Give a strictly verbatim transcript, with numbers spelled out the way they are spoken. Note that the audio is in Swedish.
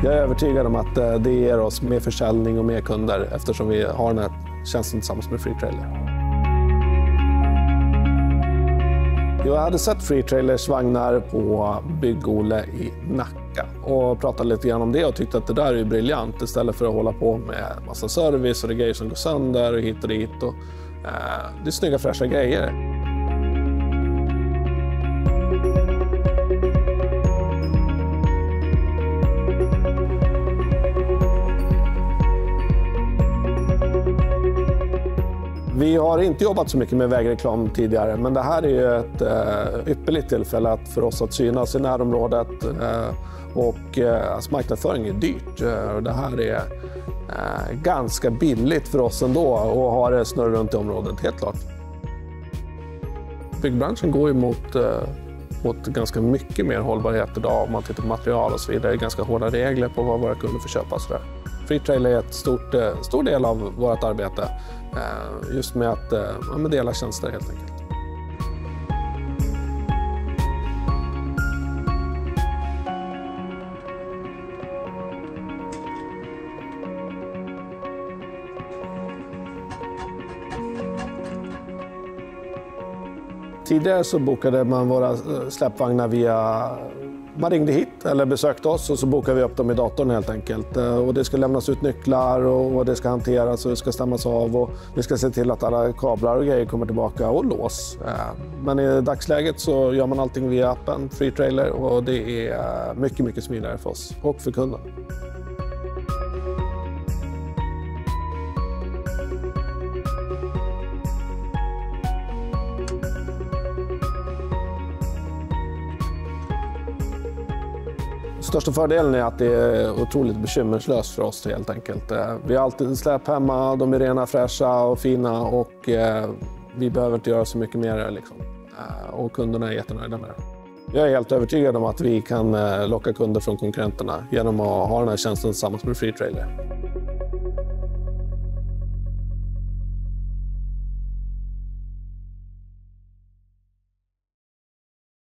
Jag är övertygad om att det ger oss mer försäljning och mer kunder eftersom vi har den här tjänsten tillsammans med Freetrailer. Jag hade sett Freetrailers vagnar på Bygg-Ole i Nacka och pratade lite grann om det och tyckte att det där är briljant istället för att hålla på med massa service och det grejer som går sönder och hit och dit. Och, eh, det är snygga fräscha grejer. Vi har inte jobbat så mycket med vägreklam tidigare, men det här är ju ett eh, ypperligt tillfälle för oss att synas i närområdet eh, och eh, alltså marknadsföring är dyrt. Eh, det här är eh, ganska billigt för oss ändå och har det snurr runt i området, helt klart. Byggbranschen går ju mot, eh, mot ganska mycket mer hållbarhet idag om man tittar på material och så vidare. Det är ganska hårda regler på vad våra kunder får köpa och så där. Freetrailer är ett stort, stor del av vårt arbete, just med att ja, med dela tjänster helt enkelt. Tidigare så bokade man våra släpvagnar via... Man ringde hit eller besökte oss och så bokade vi upp dem i datorn helt enkelt. Och det ska lämnas ut nycklar och det ska hanteras och det ska stämmas av och vi ska se till att alla kablar och grejer kommer tillbaka och lås. Men i dagsläget så gör man allting via appen Freetrailer och det är mycket, mycket smidigare för oss och för kunden. Största fördelen är att det är otroligt bekymmerslöst för oss helt enkelt. Vi har alltid släp hemma, de är rena, fräscha och fina och vi behöver inte göra så mycket mer liksom. Och kunderna är jättenöjda med det. Jag är helt övertygad om att vi kan locka kunder från konkurrenterna genom att ha den här tjänsten tillsammans med Freetrailer.